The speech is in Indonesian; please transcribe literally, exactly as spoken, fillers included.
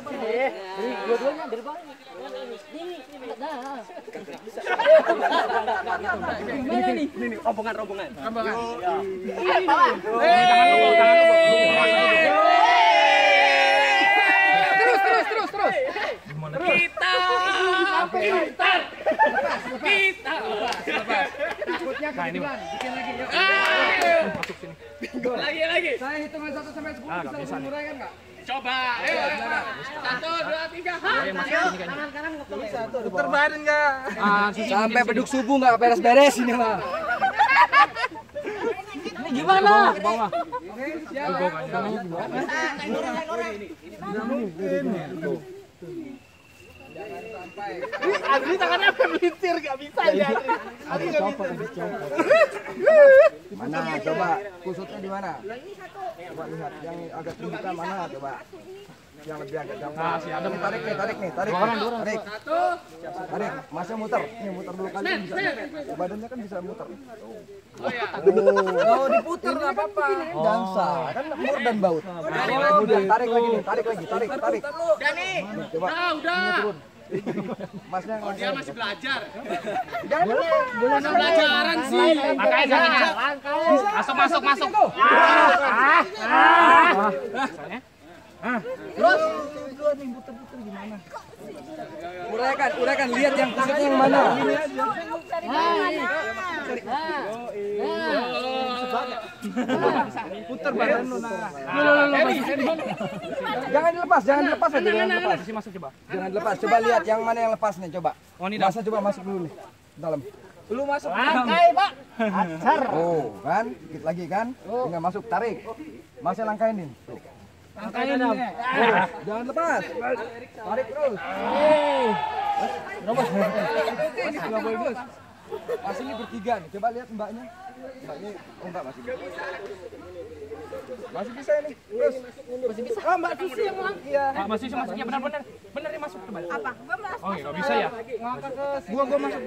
Dua-duanya dari bawah. Ini nah. Gimana nih? Ini nih rombongan rombongan. Rombongan. Ini bawah. Tangan lu, tangan lu. Terus terus terus terus. Kita kita kita. Takutnya kebetulan. Bikin lagi yuk. Masuk sini. Lagi lagi. Saya hitungan satu sampai sepuluh bisa menguraikan enggak? Coba. Ayo. Satu, dua, tiga. Tangan kanan ngepel. Putar badan enggak? Sampai beduk subuh nggak beres-beres ini mah. Ini gimana? Ke bawah. Oke, siap. Jangan sampai. Adri tangannya melintir enggak bisa ya. Ada copot, ada copot. Mana coba kusutnya di mana? Coba lihat yang agak tinggi mana coba. Yang lebih agak jauh. Nah, si Adam tarik nih, tarik nih, tarik. Tarik. Satu. Tarik. Masnya muter. Nih muter dulu kali bisa. Badannya kan bisa muter. Oh ya. Oh, diputer enggak apa-apa. Dansa, kan mur dan baut. Oh, udah tarik lagi nih, tarik lagi, tarik, tarik. Udah nih. Coba. Nah, udah. Masnya Oh, dia masih belajar. jangan dulu. Mana pelajaran sih? Makanya jangan. Masuk masuk masuk. Terus dua nih puter-puter gimana? Uraikan, uraikan lihat yang kusutnya yang mana. Putar badan lu nah. Jangan dilepas, jangan dilepas aja, jangan dilepas. Masih masuk coba. Jangan dilepas. Coba lihat yang mana yang lepas nih, coba. Oh, ini Masa coba masuk dulu nih dalam. Lu masuk. Langkai, Pak. Acar. Oh, kan? Dikit lagi kan? Tinggal masuk, tarik. Masih langkain nih. Tuh. Langkain ini. Oh, jangan lepas. Tarik terus. Masih nggak boleh terus. Masih ini bertiga nih. Coba lihat mbaknya. Mbaknya, oh enggak masih bisa. Masih bisa ini. Terus. Masih bisa. Oh, Mbak Susi yang langkah. Iya. Ah, masih masuknya benar-benar. Benar ya masuk coba. Apa? Gua masuk. Oh, enggak bisa ya. Gua gua masuk.